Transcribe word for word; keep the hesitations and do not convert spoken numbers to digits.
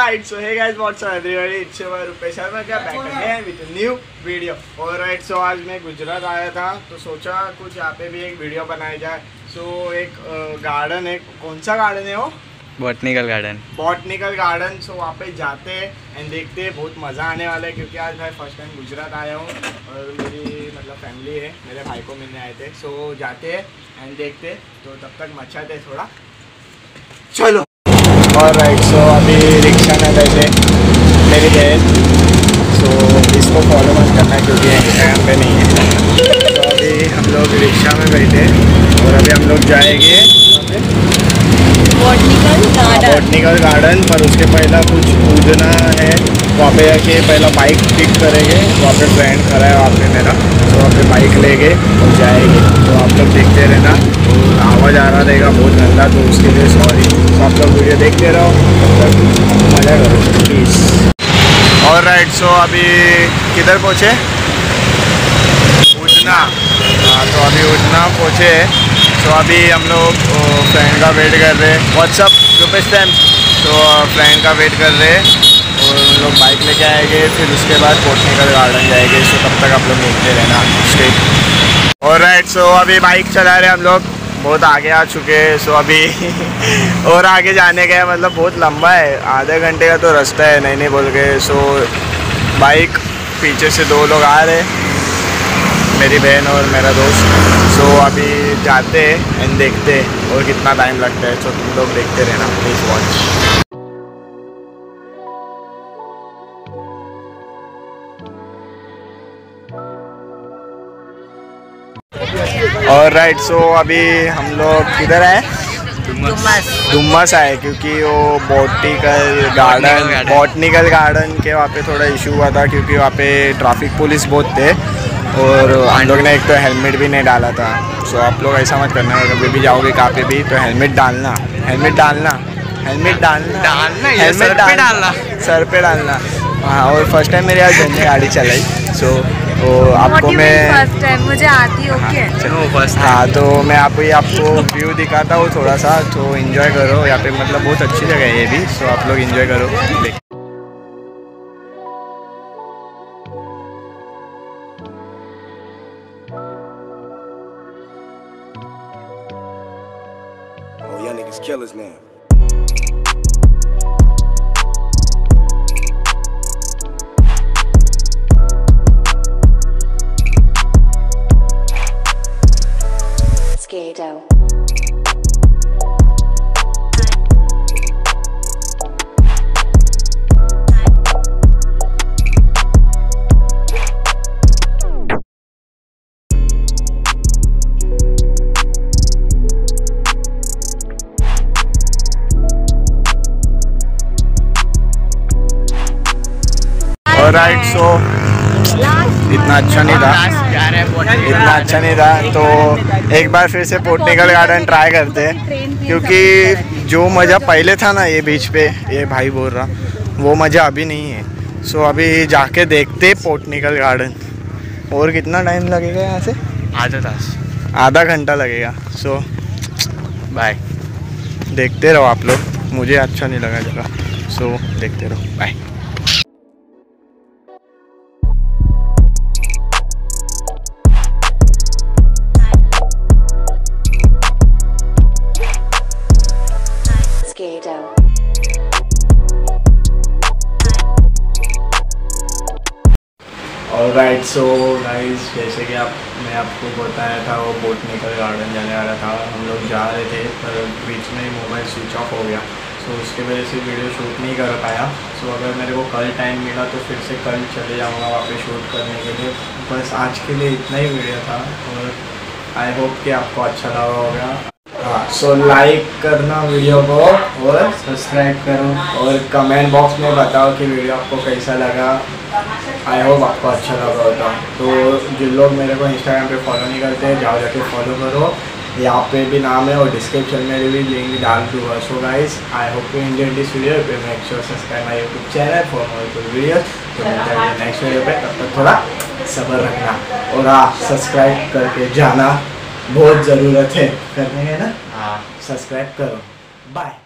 Alright, so hey guys, what's up everybody? It's your Rupesh Sharma back again with a new video. Alright, so आज मैं गुजरात आया था तो सोचा कुछ यहाँ पे भी एक वीडियो बनाई जाए. So एक गार्डन है, कौन सा गार्डन है वो? Botanical garden. Botanical garden. So वहाँ पे जाते हैं एंड देखते हैं, बहुत मज़ा आने वाला है क्योंकि आज मैं फर्स्ट टाइम गुजरात आया हूँ और मेरी मतलब फैमिली है, मेरे भाई को मिलने आए थे. सो so, जाते हैं एंड देखते, तो तब तक मचाते थोड़ा. चलो. और राइट, सो अभी रिक्शा में बैठे मेरी बहन. सो इसको फॉलो मत करना क्योंकि इंस्टाग्राम पे नहीं है. तो अभी हम लोग रिक्शा में बैठे और अभी हम लोग जाएंगे बॉटनिकल गार्डन. बॉटनिकल गार्डन पर उसके पहला कुछ पूजना है. वहाँ पे आके पहला बाइक पिक करेंगे. वहाँ पे फ्रेंड खड़ा है वहाँ पे मेरा, तो वहाँ पे बाइक लेके और जाएंगे. तो आप लोग देखते रहना. तो आवाज़ आ रहा रहेगा बहुत गंदा, तो उसके लिए सॉरी. तो आप लोग वीडियो देखते रहो, मज़ा करो प्लीज़. और राइट, सो अभी किधर पहुँचे? उजना. हाँ, तो अभी उजना पहुँचे. तो अभी हम लोग फ्रेंड का वेट कर रहे हैं. What's up Rupesh time. तो फ्रेंड का वेट कर रहे हैं और उन लोग बाइक लेके आएंगे. फिर उसके बाद बॉटनिकल गार्डन जाएंगे. सो तब तक आप लोग देखते रहना. स्टे. और राइट, सो अभी बाइक चला रहे हम लोग, बहुत आगे आ चुके हैं. सो अभी और आगे जाने का मतलब बहुत लंबा है, आधे घंटे का तो रास्ता है, नहीं नहीं बोल के. सो बाइक पीछे से दो लोग आ रहे, मेरी बहन और मेरा दोस्त. सो so, अभी जाते हैं एंड देखते हैं और कितना टाइम लगता है. सो so, तुम लोग देखते रहना प्लीज़ वॉच. और राइट, सो अभी हम लोग किधर आए? डुमस आए क्योंकि वो बॉटनिकल गार्डन बॉटनिकल गार्डन के वहाँ पे थोड़ा इशू हुआ था क्योंकि वहाँ पे ट्रैफिक पुलिस बहुत थे और हम लोग ने एक तो हेलमेट भी नहीं डाला था. सो आप लोग ऐसा मत करना, कभी भी जाओगे कहाँ पे भी तो हेलमेट डालना हेलमेट डालना हेलमेट डालना डालना हेलमेट सर पे डालना सर पे डालना. हाँ, और फर्स्ट टाइम मेरे आज जन गाड़ी चलाई. सो तो आपको मैं फर्स्ट टाइम मुझे आती ओके. चलो फर्स्ट. हाँ, तो मैं आपको ये आपको व्यू दिखाता हूँ थोड़ा सा, तो इन्जॉय करो. यहाँ पे मतलब बहुत अच्छी जगह है ये भी. सो आप लोग इन्जॉय करो. Oh, y'all niggas killers now. Skado. Right, so इतना अच्छा नहीं था इतना अच्छा नहीं था तो एक बार फिर से बॉटनिकल गार्डन ट्राई करते हैं क्योंकि जो मज़ा पहले था ना ये बीच पे, ये भाई बोल रहा, वो मज़ा अभी नहीं है. सो अभी जाके देखते बॉटनिकल गार्डन. और कितना टाइम लगेगा यहाँ से? आधा तास आधा घंटा लगेगा. So bye. देखते रहो आप लोग, मुझे अच्छा नहीं लगा जगह. सो देखते रहो. बाय. और राइट, सो गाइस जैसे कि आप मैं आपको बताया था वो बॉटनिकल गार्डन जाने वाला था. हम लोग जा रहे थे पर बीच में मोबाइल स्विच ऑफ हो गया. सो so, उसके वजह से वीडियो शूट नहीं कर पाया. सो so, अगर मेरे को कल टाइम मिला तो फिर से कल चले जाऊँगा वहाँ पे शूट करने के लिए. बस आज के लिए इतना ही वीडियो था और आई होप कि आपको अच्छा लगा होगा. हाँ, सो लाइक करना वीडियो को और सब्सक्राइब करो और कमेंट बॉक्स में बताओ कि वीडियो आपको कैसा लगा. आई होप आपको अच्छा लगा होगा. तो जिन लोग मेरे को इंस्टाग्राम पे फॉलो नहीं करते जाओ जाके फॉलो करो. यहाँ पे भी नाम है और डिस्क्रिप्शन में भी लिंक डाल दूँगा. So guys, I hope you enjoy this video. Make sure subscribe my YouTube channel for more good videos. तो मिलते हैं नेक्स्ट वीडियो पे. तब तक थोड़ा सब्र रखना और हाँ, सब्सक्राइब करके जाना, बहुत ज़रूरत है करने है ना. हाँ, सब्सक्राइब करो. बाय.